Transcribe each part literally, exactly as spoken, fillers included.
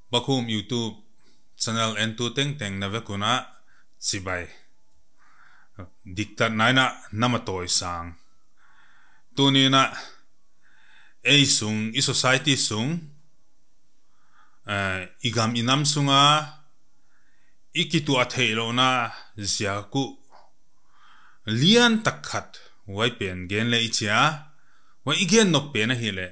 bakhum YouTube channel en tu teng teng na vekuna chibai diktat naina namatoi sang tunina ei sung i society sung uh, igam inam sunga ikitu atheilo na ziaku lian takhat wai pen gen le ichia wai igen no pen hi le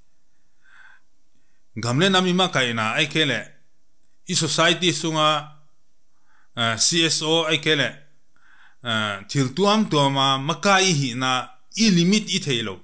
gamle namima kaina ai kele i society sunga uh, C S O ai kele uh, til tuam tuama makai hi na i limit i theilo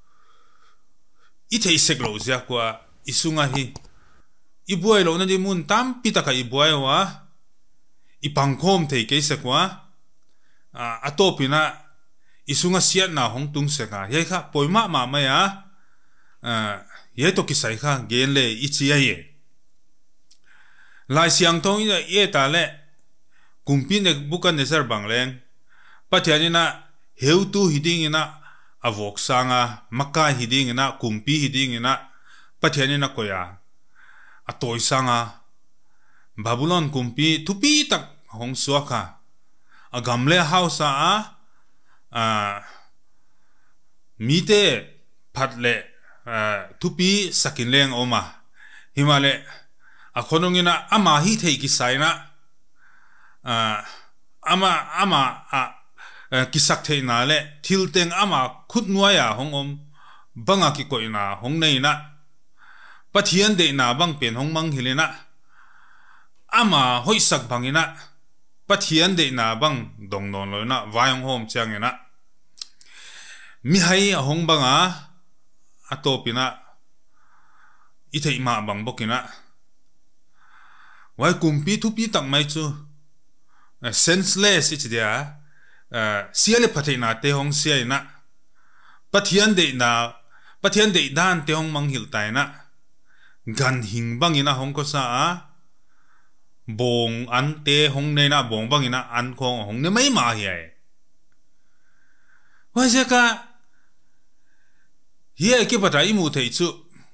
i thei seklo zia kwa isunga hi i buai lo na di mun tam pitaka i buai wa i pangkhom thei ke sekwa uh, atopina isunga siat na hong tung seka ye kha poima ma ma ya uh, ye to kisai kha gen le i chi ye lai siang thong ina ye ta le kumpin ek bukan neser bangleng pathianina heu tu hiding ina avok sanga makai hiding ina kumpi hiding ina pathianina koya atoi sanga babulon kumpi thupi tak hong suaka agamle house a a mite phatle thupi sakinleng oma himale akhonongina ama hi thei ki saina ama ama a kisak thei na le thil teng ama khut nuaya hong om banga ki koina hong nei na pathian de na bang pen hong mang hilena ama hoi sak bangina pathian de na bang dong non loina vayong hom changena mi hai hong banga atopina ithei ma bang bokina wai kumpi thupi tak mai chu senseless ich dia siale pathina te hong sia na pathian de na pathian de dan te hong mang hil tai na gan hing bangina hong ko sa bong an te hong ne na bong bangina an khong hong ne mai ma hi ai wa se ka ye ke pata i mu thei chu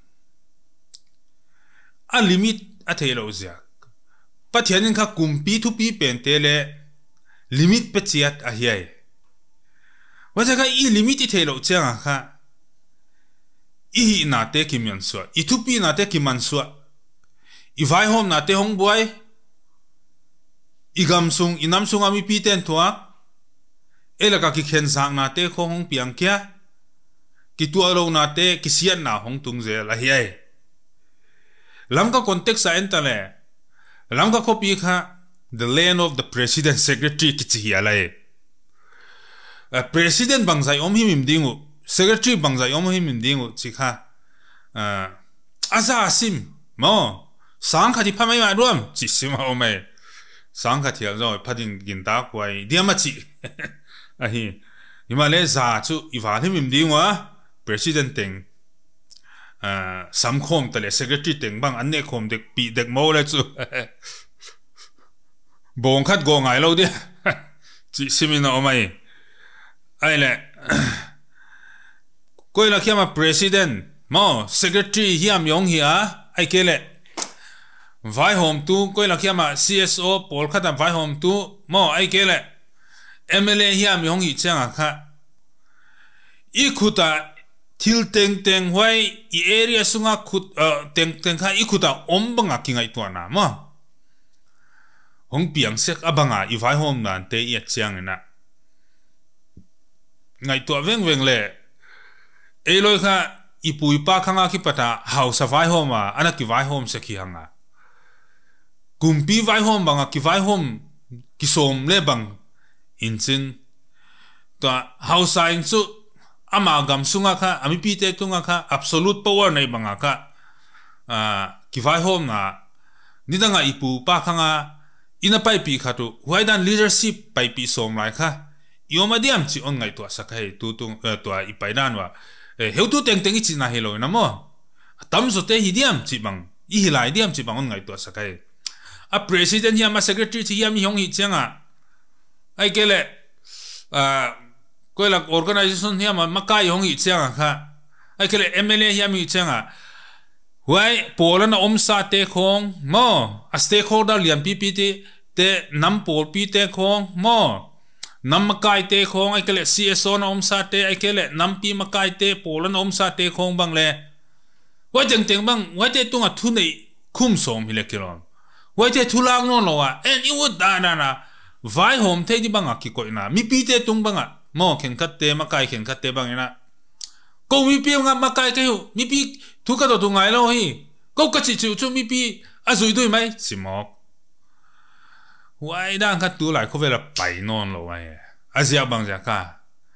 a limit a thelo zia pathianin kha kumpi thupi pen te le limit pe chiat a hi ai wa se ka i limit i thelo changa kha i na te kimyan so i thupi na te kiman so i vai hom na te hong buai igam sung inam sung ami pi ten thua elaka ki khen sang na te kho hong piang kya ki tu alo na te ki sian na hong tung je la hi ai lam ka context sa entale lam ka copy kha the land of the president secretary ki chi ala e president bangzai om him dingu secretary bangzai om him dingu chi kha aza sim mo sang kha di phamai ma rom chi sima o mai sang kha thial zo phadin gin ta kwai diama chi a hi himale za chu iwa him dingwa president teng sam khom tale secretary teng bang anne khom dek pi dek mo le chu bong khat go ngai lo de chi simina o mai ai le koi la khiama president mo secretary hiam yong hi a ai kele vai home tu koi la khiama C S O pol khata vai home tu mo ai kele M L A hiam yong hi changa kha i khuta til teng teng hwai i area sunga khut teng teng kha i khuta ombanga kingai tu na mo hong piang sek abanga i vai home nan te i chiang na ngai to veng veng le e loi kha i pui pa khanga ki pata house vai home a ana ki vai home se ki hanga kumpi vai home banga ki vai home ki som le bang inchin to house in chu ama gam sunga kha ami pi te tunga kha absolute power nei banga kha a ki vai home na nidanga ipu pa khanga ina pai pi kha tu waidan leadership pai pi som lai kha yoma diam chi on ngai to sakai tu tu to i pai dan wa heu tu teng teng chi na helo na mo tam so te hi diam chi bang i hilai diam chi bang on ngai to sakai a president hiam a secretary chi hiam hong hi changa ai kele a koi la organization hiam makai hong hi changa kha ai kele M L A hiam hi changa Why Poland om sa te khong mo a stakeholder lian P P T te nam pol pi te khong mo nam makai te khong ai kele C S O na om sa te ai kele nam pi makai te Poland om sa te khong bang le why teng teng bang why te tunga thu nei khum som hi le kilom why te thu lang no lo wa and you would da na na vai home te di bang ki ko na mi pi te tung bang mo khen khat te makai khen khat te bang na ko mi pi nga makai ke hu mi pi thu ka do tu ngai lo hi ko ka chi chu chu mi pi a zui dui mai si mok why dan ka tu lai ko vela pai non lo wa a zia bang ja ka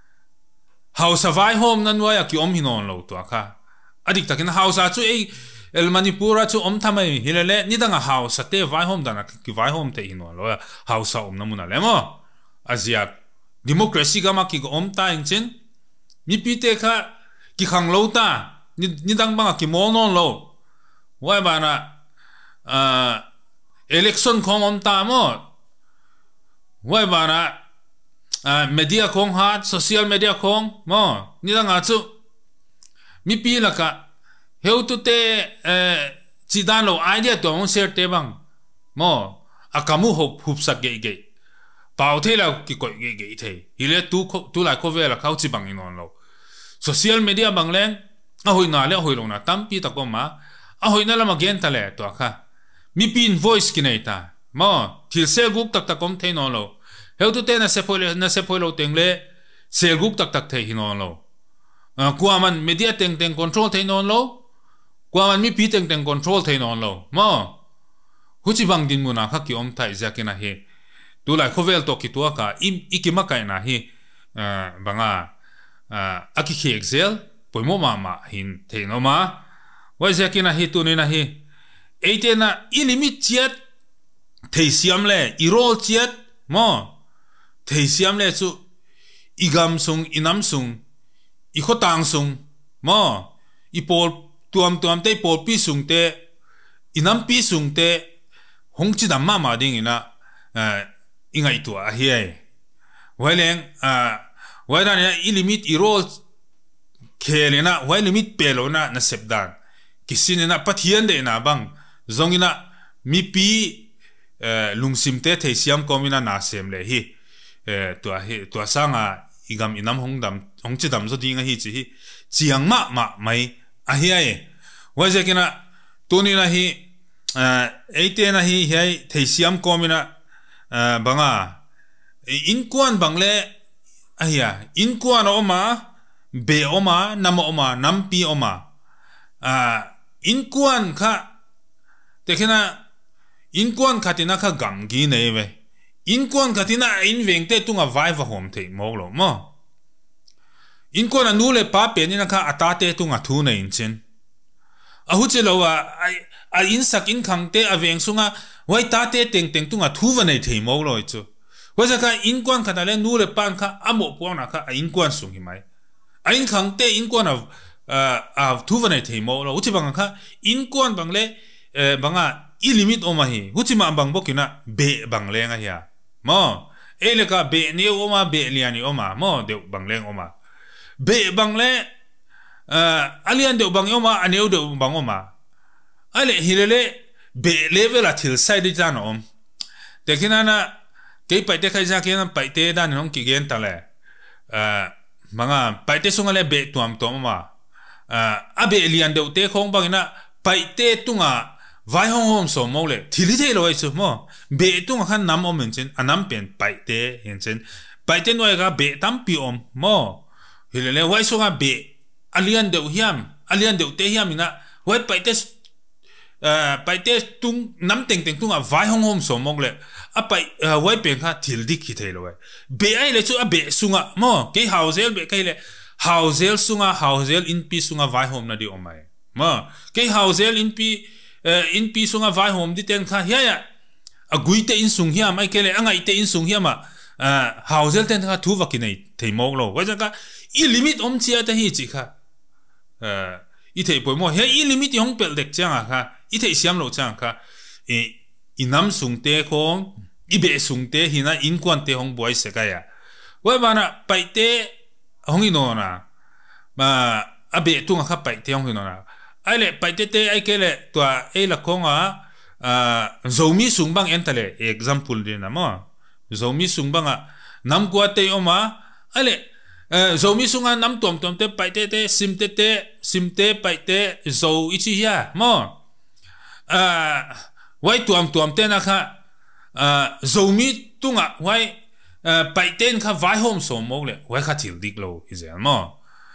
house vai home nan wa ya ki om hi non lo to ka adik takin house a chu e el manipura chu om thamai hilele ni danga house te vai home dana ki vai home te hi non lo house om namuna le mo azia democracy ga ma ki om ta ing chin mi pi te kha ki khang lo ta ni ni dang bang ki mo non lo wai ba na uh, election khong om ta mo wai ba na uh, media khong ha social media khong mo ni dang a chu mi pi la ka heu tu te uh, chi dan lo idea to on share te bang mo akamu hop hup sak ge ge pau the la ki ko ge ge the hile tu tu la ko ve la khau chi bang in on lo social media bang leng a hoi na le hoi lo na tam pi ta ko ma a hoi na la ma gen ta le to kha mi pin voice ki nei ta mo thil se guk tak tak kom the no lo heu tu te na se phoi na se phoi lo teng le se guk tak tak the hi no lo kwa man media teng teng control the no lo kwa man mi pi teng teng control the no lo mo hu chi bang din mu na kha ki om thai ja ke na he tu la khovel to ki to ka im ikima kai na hi banga aki khi excel poimo ma ma hin the no ma wa ja ke na hi tu ni na hi eite na i limit chiat thei siam le i rol chiat mo thei siam le chu igam sung inam sung i khotang sung mo i pol tuam tuam te pol pi sung te inam pi sung te hong chi dam ma ma ding ina ingai tu a hi ai waileng a waida ne i limit i rol khelena wai limit pelona na sepdan kisine na pathian de na bang zongina mi pi lungsim te theisiam komina na sem le hi to hi to sanga igam inam hongdam hongchi dam zo dinga hi chi hi chiang ma ma mai a hi ai waje kina tuni na hi eite na hi hi theisiam komina banga in kuan bangle ahia in kuan oma be oma nam oma nam pi oma in kuan kha tekena in kuan khatina kha gam gi nei ve in kuan khatina in vengte tunga vai va hom the mo lo mo in kuan anu le pa pe ni na kha atate tunga thu nei in chen a hu che lo wa a in sak in khang te a veng sunga wai ta te teng teng tunga thu va nei thei mo lo chu wa ja ka in kuan kha le nu le pan kha amo po na kha a in kuan sung hi mai a in khang te in kuan a a thu va nei thei mo lo u chi bang kha in kuan bang le banga i limit oma hi hu chi ma bang bo kina be bang le nga ya mo e le ka be ni oma be liani oma mo de bang leng oma be bang le alian de bang oma aneu de bang oma ale hilele be level a thil sai di jan om te kina na ke pai te khai ja ke na pai te dan hong ki gen ta le manga pai te sunga le be tuam to ma a be lian de te khong bang na pai te tunga vai hong hom so mo le thili the lo chu mo be tunga khan nam om chen anam pen pai te hen chen pai te noi ga be tam pi om mo hilele wai sunga be alian de hiam alian de te hiam ina wai pai te pai te tung nam teng teng tunga vai hong hom so mo le a pai wai pen kha thil dik ki the lo be ai le chu a be sunga mo ke hauzel be kai le hauzel sunga hauzel in pi sunga vai hom na di omai mo ke hauzel in pi in pi sunga vai hom di ten kha ya ya a gui te in sung hiam ai ke le angai te in sung hiam ma hauzel ten kha thu wa ki nei thei mo lo wa ja ka i limit om chia ta hi chi kha i thei poi mo he i limit hong pel dek chang kha i thei siam lo chang kha e inam sung te khong i be sung te hina in kwan te hong boy se ka ya wa ba na pai te hong i no na ma a be tu nga kha pai te hong i no na ai lệ pai tê tê ai kê lệ tua ai là con à zomi sung bang en tale example din na mo zomi sung bang à nam qua tê oma ai lệ zomi sung à nam tuam tuam tê pai tê tê sim tê tê sim tê pai tê zo ichi ya mo wai tuam tuam tê na kha zomi tunga wai pai tên kha vai home so mo le wai kha thil dik lo izel mo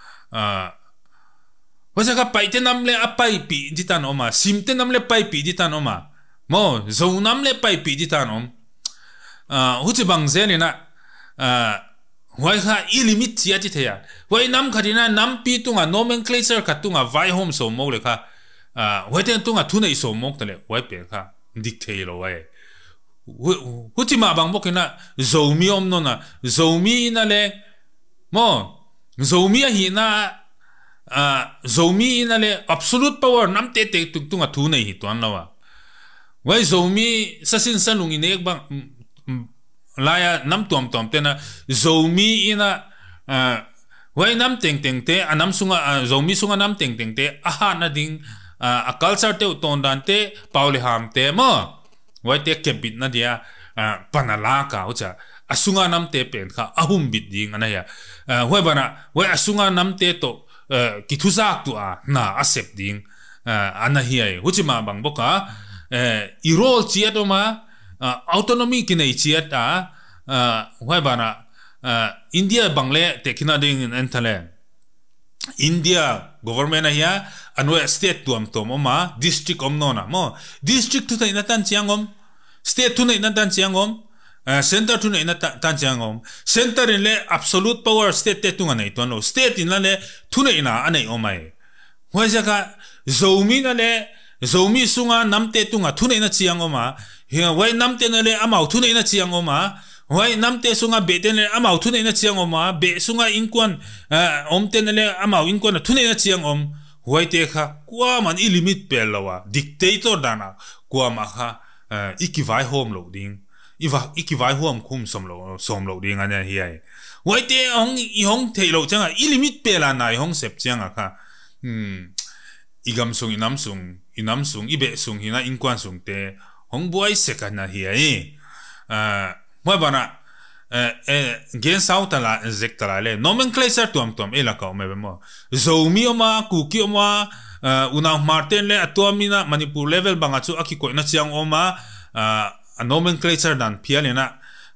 wai sa kha pai tên nam le apai pi ditan oma sim tên nam le pai pi ditan oma mo zo nam le pai pi ditan om hu chi bang zen na wai kha i limit chia ti thaya wai nam khadina nam pi tunga nomenclature kha tunga vai home so mo le kha wai ten tunga thu nei so mo tale wai pe kha dik thei lo wai hu chi ma bang bo kina zomi om no na zomi na le mo zomi hi na zomi na le absolute power nam te te tung tunga thu nei hi ton lawa wai zomi sasin salungi nek bang laya nam tom tom te na zomi ina wai nam teng teng te anam sunga zomi sunga nam teng teng te aha na ding a culture te ton dan te pauli ham te mo wai te kebit na dia panala ka ucha asunga nam te pen kha ahum bit ding ana ya wai bana wai asunga nam te to ki thuzak tu a na accept ding ana hi ai huchi ma bang boka i role chiat ma autonomy ki nei chiat a wai bana India bangle te kina ding en thale India government ya anwe state tuam tom ma district om no na mo district tu na tan chiangom state tu na tan chiangom center tu na tan chiangom center in le absolute power state te tu ngai to no state in le tu na ina anei omai hoi jaka zomi na le zomi sunga namte tu nga tu na chiangoma he wai namte na le amau tu na chiangoma wai namte sunga beten le amau thu nei na chiang oma be sunga inkwan om ten le amau inkwan thu nei na chiang om wai te kha kwa man i limit pel lawa dictator dana kwa ma kha ikivai home lo ding iwa ikivai home khum som lo som lo ding anya hi ai wai te ong i hong thei lo changa i limit pela na i hong sep chiang kha hm igam sung inam sung inam sung ibe sung hina inkwan sung te hong buai sekana hi ai moi bana gen sau tala zek tala le nomenclature tuam tuam ela ka me mo zomi oma kuki oma una martin le atomina manipur level banga chu aki ko na chiang oma a nomenclature dan pialena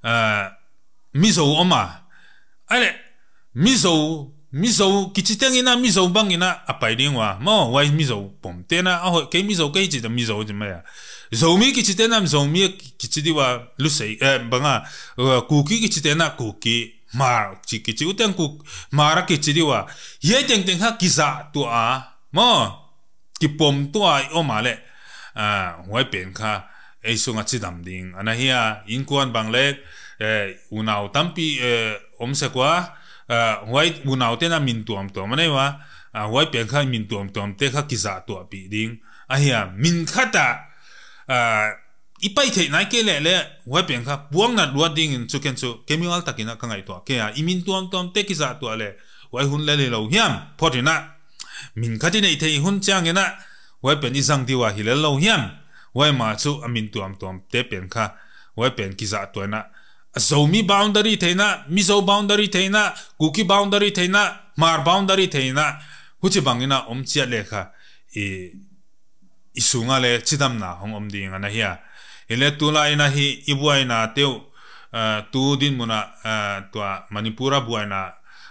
mizo oma ale mizo mizo kichitengina mizo bangina apai dingwa mo wai mizo pomtena a ho ke mizo ke chi da mizo jima ya zomi kichitena zomi kichidiwa lusei eh banga kuki kichitena kuki mar chi kichi utang ku mara kichidiwa ye teng teng ha kiza tu a mo ki pom tu a o male a wai pen kha ei sunga chidam ding ana hiya inkwan bangle eh unau tampi om se kwa wai unau tena min tuam to mane wa wai pen kha min tuam tuam te kha kiza tu a pi ding a hiya min khata ipai thei nai ke le le wai pen kha buang na ruat ding in chuken chu chemical takina ka ngai to ke a imin tuam tuam te ki za to le wai hun le le lo hiam photina min khati nei thei hun chang ena wai pen i jang diwa hi le lo hiam wai ma chu amin tuam tuam te pen kha wai pen ki za to na zomi boundary theina mizo boundary theina kuki boundary theina mar boundary theina huchi bangina om chia le kha e isunga le chidam na hong om ding ana hiya ele tula ina hi ibuai na teu tu din muna tua manipura buai na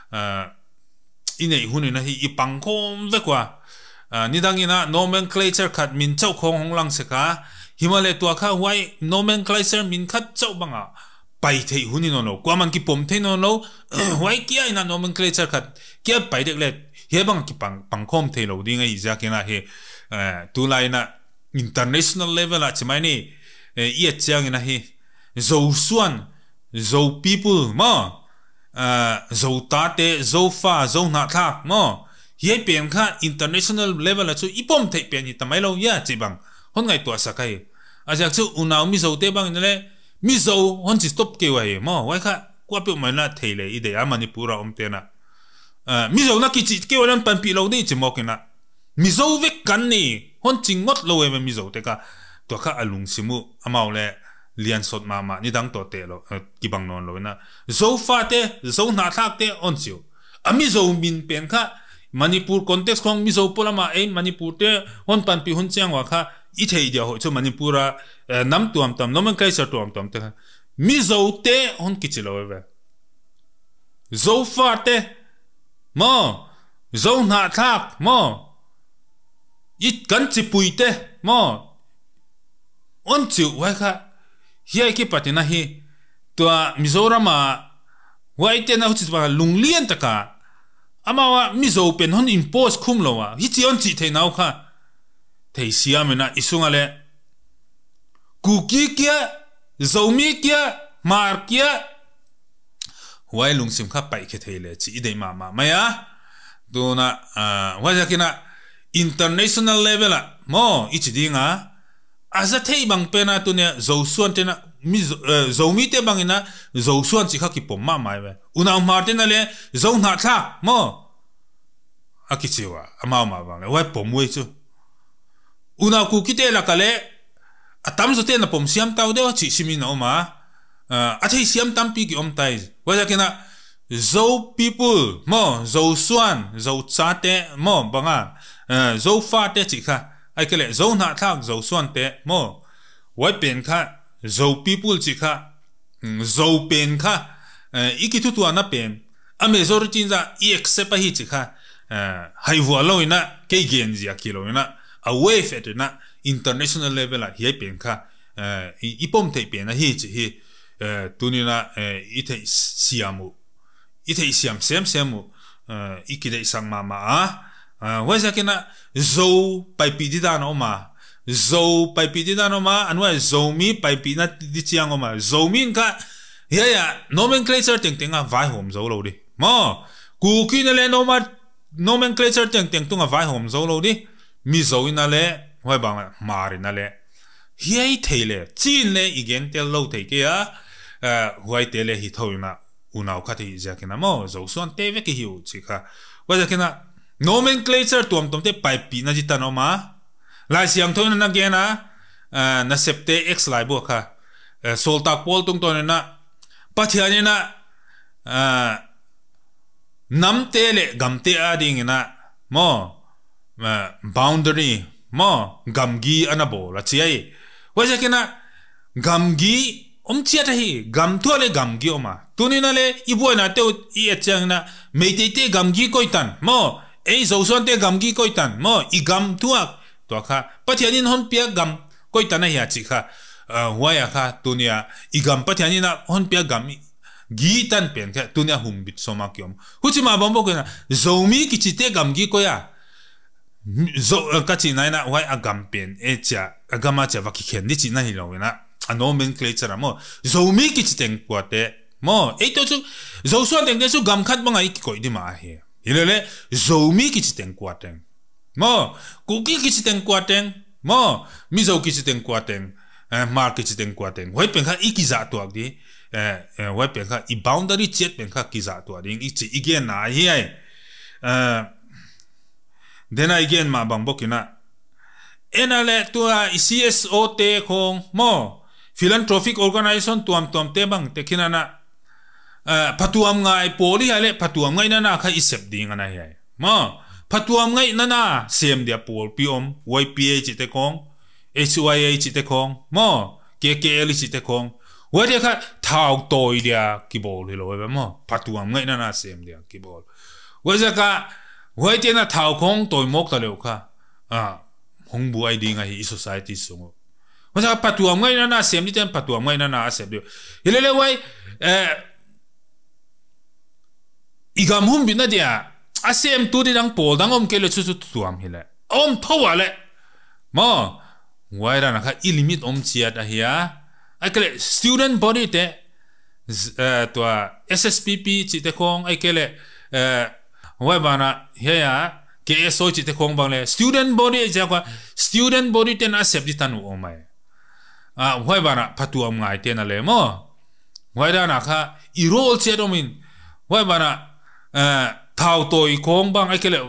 inei hun ina hi ipangkhom ve kwa nidangina nomenclature khat min chau khong hong lang se ka himale tua kha wai nomenclature min khat chau banga pai thei huni no no kwa man ki pom thei no no wai kia ina nomenclature khat kia pai dek le he bang ki pang pangkhom thei lo ding ai ja kena he tu lai na international level a chimai ni i chiang ina hi zo suan zo people ma zo ta te zo fa zo na thak mo ye pen kha international level a chu ipom thei pen ni tamai lo ya chi bang hon ngai to sakai a jak chu unau mi zo te bang le mi zo hon chi stop ke wai mo wai kha kwa pe mai na thei le i de a manipura om te na mi zo na ki chi ke walan pan pi lo ni chi mo ke na mi zo vek kan ni hon chingot lo em mi zo te ka to kha alung simu amau le lian sot ma ma ni dang to te lo ki bang non lo na zo fa te zo na thak te on chiu ami zo min pen kha Manipur context khong mi zo polama e Manipur te hon pan pi hun chang wa kha i thei dia ho chu Manipura nam tuam tam nomenclature tuam tam te mi zo te hon ki chilo ve zo fa te mo zo na thak mo it kan chi pui te mo on chiu wa kha hi ki patina hi to Mizoram wa ite na hu chi ba lunglian taka amawa mizo pen hon impose khum lowa hi chi on chi the nau kha thei siam na isunga le kuki kia zomi kia mar kia wai lungsim kha pai khe thei le chi idei ma ma maya dona wa jakina international level a mo ichi dinga aza thei bang pena tu ne zo suan te na mi zomi te bangina zo suan chi kha ki pom ma mai we una martin le zo na tha mo akichiwa ama ma bang le wa pom we chu una ku ki te la kale atam zo te na pom siam tau de chi simi na ma a thei siam tam pi ki om tai wa jakina zo people mo zo suan zo cha te mo banga zo fa te chi kha ai kale zo na thak zo suan te mo wa pen kha zo people chi kha zo pen kha iki tu tu ana pen a majority za i accept hi chi kha hai wa lo ina ke gen ji akilo ina a way fet na international level a hi pen kha i pom te pen na hi chi hi tunina i te siamu i te siam sem semu iki de sang ma ma a wa za kena zo pai pi di da no ma zo pai pi di da no ma anwa zo mi pai pi na di chiang ma zo min ka ya ya nomenclature teng teng a vai hom zo lo di mo ku ki na le no ma nomenclature teng teng tung a vai hom zo lo di mi zo ina le hoi bang ma ri na le hiai thei le chin le igen tel lo thei ke a hoi te le hi thoi na unau kha thei ja kena mo zo suan te ve ke hiu chi kha wa ja kena nomenclature tuam tom te pai pi na jita no ma lai siang thoi na ge na na septe x lai bo kha sol tak pol tung to na pathiani na nam te le gam te a ding na mo boundary mo gamgi anabo la chi ai wa ja kena gamgi om chia ta hi gam thu le gamgi oma tuni na le ibo na te i achang na meite te gamgi koitan mo ei zo son te gamgi koitan mo i gam thuak to kha pathianin hon pia gam koitan na ya chi kha wa ya kha tunia i gam pathianin na hon pia gam gi tan pen kha tunia hum bit soma kyom huchi ma bombo ko na zomi ki chi te gamgi ko ya zo ka chi na na wa agam pen e cha agama cha wa ki khen ni chi na hi lo na a nomenclature mo zomi ki chi teng ko te mo ei to chu zo son teng de chu gam khat banga i ko di ma he ilele zomi ki chi teng ko teng mo kuki ki chi teng ko teng mo mi zo ki chi teng ko teng mar ki chi teng ko teng hoi pen kha i ki za to di eh hoi pen kha i boundary chet pen kha ki za to ding i chi igen na hi ai eh then again ma bang bokina enale to a C S O te khong mo philanthropic organization tuam tuam te bang te khinana patuam ngai poli hale patuam ngai na na kha isep ding ana hi ma patuam ngai na na sem dia pol piom Y P A chi te khong H Y A chi te khong mo K K L chi te khong wa dia kha thau toi dia ki bol hi lo ba mo patuam ngai na na sem dia ki bol wa ja ka wa te na thau khong toi mok ta le kha a hong bu ai ding ai society sungo masa patuam ngai na na sem ni ten patuam ngai na na asep dio hilele wai eh igam hum bina dia asem tu di dang pol dang om kele chu chu tuam hile om thowa le mo wai ra na kha i limit om chia ta hiya ai kele student body te eh to S S P P chi te khong ai kele eh wai bana hiya K S O chi te khong bang le student body ja kwa student body ten asep di tanu omai a hoi bana patuam ngai te na le mo hoi da na kha i rol che domin hoi bana thau toi khong bang ai kele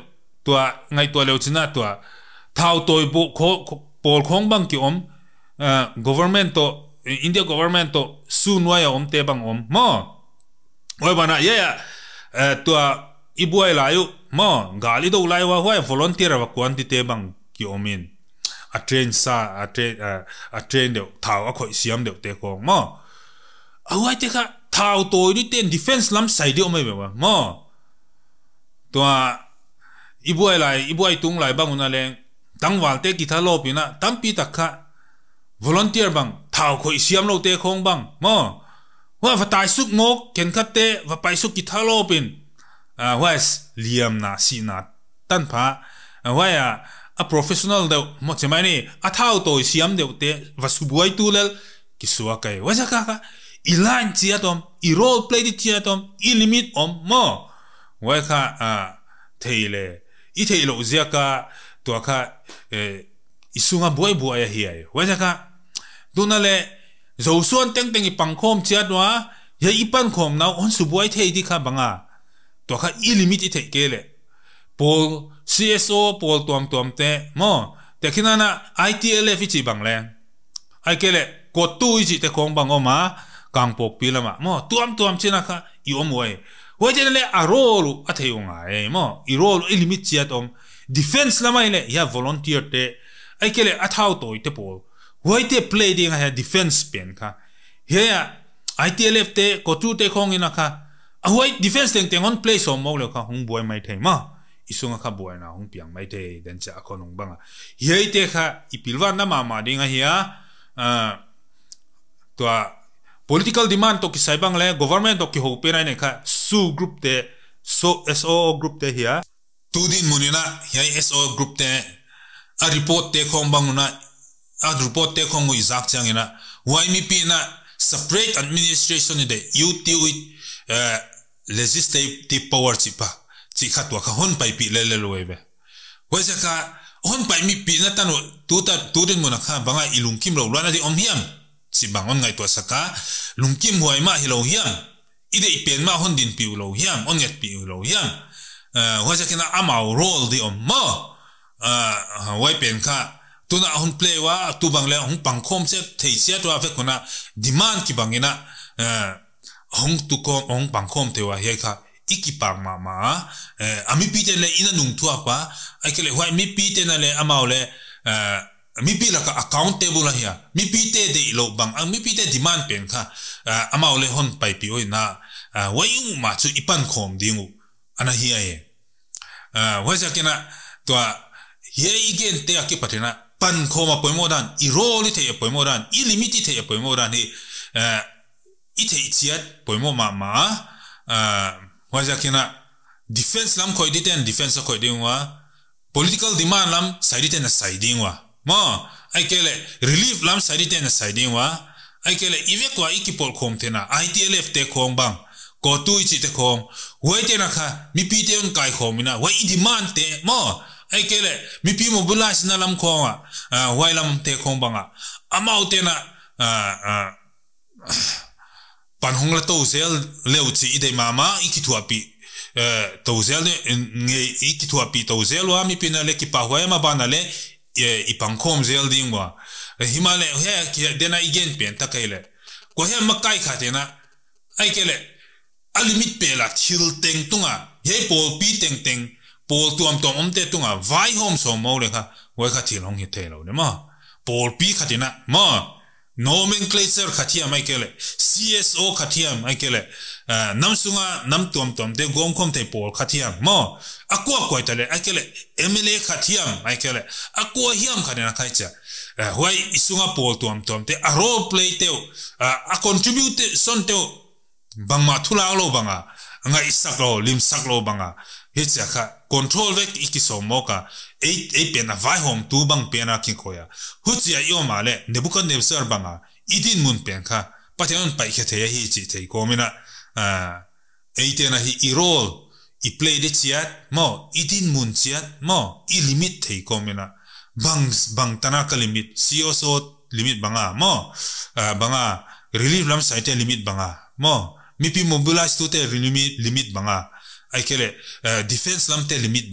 ตัวไงตัวเลวชนะตัวท้าวตัวบุโคปอลของบางกี่อมเอ่อ government ตัว India government ตัวสู้นวยอมเตบังอมมอไว้บานะเยอะเอ่อตัวอีบัวไล่อยู่มอกาลิดูไล่ว่าว่า volunteer ว่าควรที่เตบังกี่อมินa train sa a train a train เดี๋ยวท้าวก็เสียมเดี๋ยวเตะของมอเอาไว้เตะค่ะท้าวตัวนี้เต้น defense ล้ำใส่เดียวไม่แบบว่ามอตัวอีบัวไล่อีบัวตุงไล่บางคนอะไรตั้งวันเตะกีตาร์โลปีน่ะตั้งปีตะค่ะ volunteer บางท้าวก็เสียมเราเตะของบางมอว่าว่าตายสุกงกเข็นขัดเตะว่าไปสุกกีตาร์โลปีนอ่าว่าเลียมนะสีนัดตั้งผาว่าอ่ะa professional เดียวมั่งใช่ไหมนี่อาท้าวตัวเสียมเดียวเตะว่าสุบวยตัวเล่กิสวะกันว่าจะค่ะค่ะอีไลน์เจียตอมอี role play ที่เจียตอมอีลิมิตอมมั่งว่าค่ะอ่าเที่ยวเลยอีเที่ยวเราเจียค่ะตัวค่ะเอ่ออีสุงะบวยบวยเฮียว่าจะค่ะดูนั่นแหละเราส่วนเต็งเต็งอีปังคมเจียตัวเฮียอีปังคมนะอันสุบวยเที่ยวที่ค่ะบังอ่ะตัวค่ะอีลิมิตที่เที่ยวเกเลยพอ C S O พอตัวมตัวมเตะมั่งแต่ขณะนั้น I T L F จีบังเลยไอ้เกเลยกดตู้จีเตะของบังออกมากังปกปีละมามั่งตัวมตัวมเช่นนะคะอีอมวยว่าจะเลยอารมณ์อัธยงไงมั่งอีโรลอีลิมิตเจียตอม defense ละไม่เลยอย่า volunteer เตะไอ้เกเลยอัธเอาตัวอีเตะพอว่าเตะ play ดีไง defense เป็นค่ะเฮีย I T L F เตะกดตู้เตะของอีนะคะเอาไว้ defense เต็งเต็ง on play สมมติเลยค่ะหงบวยไม่เท่มั่งอีสุงะขับวยนะหงเปียงไม่เท่เดินจะอคนหงบังอ่ะเฮียเตะค่ะอีพิลวันน้ำมามาดีไงเฮียอ่าตัว political demand ตัวกี่สายบังเลย government ตัวกี่หัวเป็นอะไรเนี่ยค่ะสู้ group เตะ so S O group เตะเฮียตูดินมุนีนะเฮีย S O group เตะอ่ะ report เตะของบังนะอ่ะ report เตะของอีจักจังนะว่ามีปีนะ separate administration นี่เดะยูติวิเอ่อ legislative power สิปะจีขัดตัวเขาหุ่นไปปีเล่เล่รวยไปว่าจะค่ะหุ่นไปมีปีนั่นตั้งตัวตัดตัวเดินมุนักข้าบางไงลุงคิมเราล้วนอะไรอมเฮียมสิบางวันไงตัวสักกะลุงคิมหวยมาฮิโลเฮียมอีเดียเปลี่ยนมาหุ่นดินปิวเราเฮียมอันเงียบปิวเราเฮียมเอ่อว่าจะค่ะอามาโรลดีอมมาเอ่อไว้เป็นค่ะตัวน่ะหุ่นเพลย์ว่าตัวบางแล้วหุ่นปังคมเสียเทียเสียตัวเฟกคนน่ะดีมานกี่บางเงี้ยนะเอ่อหุ่นตัวคมหุ่นปังคมเทว่าเฮียค่ะอีกปังมามาเอ่ออามิปีเตเลยอินันนุ่งทัวปะไอ้เคเลยว่ามิปีเตนั่นเลยอามาเลยเอ่อมิปีละก็ accountable ละเฮียมิปีเตเดอีโลบังอามิปีเต demand เป็นค่ะเอ่ออามาเลยฮอนไปปีโอ้ยนะเอ่อว่าอยู่มาจู่อีปันคมดิ้งอันนั้นเฮียเอ่อว่าจะกินนะตัวเฮียอีเกนเตะกี่ปัจจัยนะปันคมมาป่วยโมดันอีโรลิเตะป่วยโมดันอีลิมิตเตะป่วยโมดันที่เอ่ออีเตะเจียดป่วยโมมามาเอ่อว่าจะคิดนะ defense ลำคอยดิเตน defense คอยดิ้งว่า political demand ลำใส่ดิเตนใส่ดิ้งว่ามาไอ้เกล่ relief ลำใส่ดิเตนใส่ดิ้งว่าไอ้เกล่อีเวกว่าอีกิปอลคมเทนะ I T L F เตะคงบังก็ตุยจิตเตะคงไว้เตนะค่ะมีปีเตอนไก่คงมินะไว้ demand เตะมาไอ้เกล่มีปี mobilize นะลำคงอ่ะไว้ลำเตะคงบังอ่ะอามาเอาเตนะอ่าอ่าปันหงละตัวเซลเลวจีได้มามาอีกิทัวปีเอ่อตัวเซลเนี่ยเงยอีกิทัวปีตัวเซลว่ามีเป็นอะไรกิปะหัวมาบ้านอะไรเอ่ออีปังคมเซลดิ้งว่าหิมาเลยเฮ้ยเกี่ยเดน่าอีเกนเปลี่ยนตะไคร้เลยก็เฮ้ยมาไกลขาดนะไอ้เกล่อลิมิตเปล่าทิลเต็งตุงอ่ะเฮ้ยโพลปีเต็งเต็งโพลตัวมตัวอมเตตุงอ่ะไวโฮมสมมติเลยค่ะไว้ขาดทิลหงเฮเทลเนี่ยมาโพลปีขาดนะมาnomenclature ขัดที่ไม่เกล่ C S O ขัดที่ไม่เกล่น้ำสุงาน้ำตัวมตัวมเด็กกงคมเทปอลขัดที่มั่วอากวกวยทะเลไอ้เกล่ M L A ขัดที่ไม่เกล่อากวเฮียมขัดนะใครจะหัวอิสุงาปอลตัวมตัวมเตอ role play เตวอา contribute ส่วนเตวบางมาทุลาโลบังอ่ะไงสักโลลิมสักโลบังอ่ะเฮ้ยจ้ะค่ะ control เวกอีกิสมโมกะเอ้เอ้เป็นนะไว้หอมตัวบังเป็นนะคิงโคยาหุ่นจะยอมมาเลยเนบุกันเนบเซอร์บังอ่ะอีดินมุนเป็นค่ะปัจจัยนั้นไปแค่เทียฮีจิเทียก็ไม่นะอ่าเอ้เตนะฮีอีโรลอีเพลย์เดจิอัดมั่วอีดินมุนจิอัดมั่วอีลิมิตเทียก็ไม่นะบังบังตานักลิมิต C O S O ลิมิตบังอ่ะมั่วอ่าบังอ่ะ relief ลำไส้เตลิมิตบังอ่ะมั่วมีปี mobilize ตัวเตลิมิตลิมิตบังอ่ะไอ้เคล่ defense ลำเตลิมิตบังอ่ะ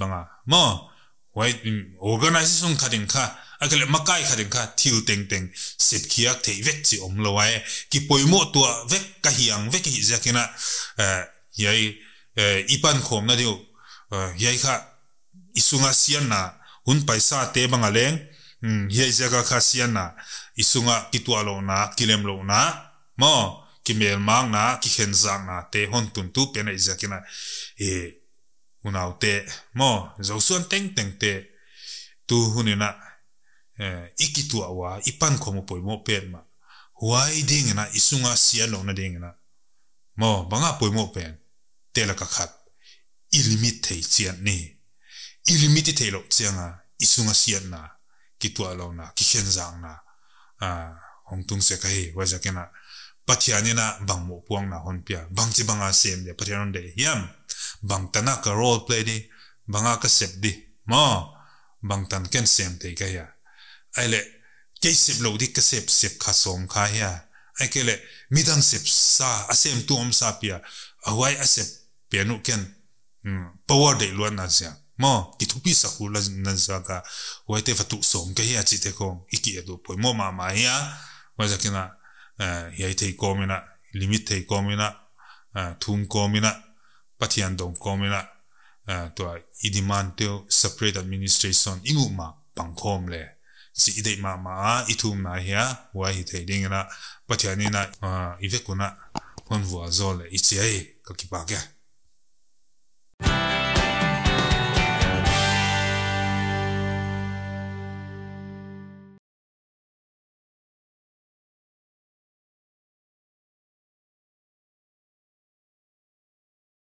mo wai organization khading kha akale makai khading kha thil teng teng sip khiak thei vek chi om lo wai ki poimo tua vek ka hiang vek hi zakina yai ipan khom na diu yai kha isunga sian na hun paisa te bangaleng yai jaga kha sian na isunga kitwa lo na kilem lo na mo kimel mang na ki khenzang na te hon tun tu pe na izakina e unau te mo zosuan teng teng te tu hunina ikitua wa ipan khomo poimo pen ma huai ding na isunga sian lo na ding na mo banga poimo pen te la ka khat ilimit thei chian ni ilimit thei lo chianga isunga sian na kitwa lo na ki khenzang na a hong tung se kai wa zakena pathiani na bangmo puang na hon pia bangchi banga sem de pathianon de yam bangtana ka role play di banga ka sep di mo bangtan ken sem te ka ya aile ke sep lo di ka sep sep kha som kha ya ai ke le midang sep sa asem tu om sa pia awai asep pianu ken power de luan na sia mo ki thupi sa ku la na za ka wai te fatu som ka ya chi te ko iki edu poi mo ma ma ya wa zakina yai thei komina limit thei komina thum komina pathian dong komina to idiman te separate administration ingu ma pangkhom le si idei ma ma ithum na hia wa hi thei ding na pathiani na ivekuna hon wa zole ichai ka ki ba ke